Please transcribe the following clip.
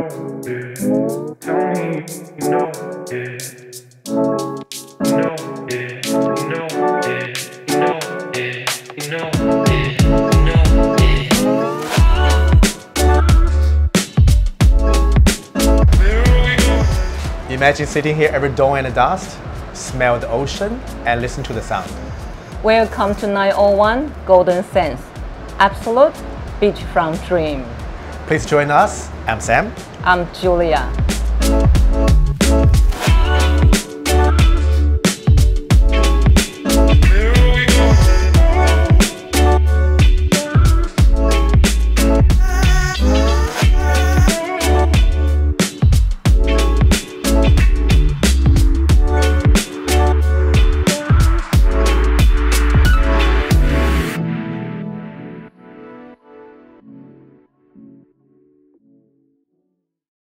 Imagine sitting here every dawn and dusk, smell the ocean, and listen to the sound. Welcome to 901 Golden Sands, absolute beachfront dream. Please join us. I'm Sam. I'm Julia.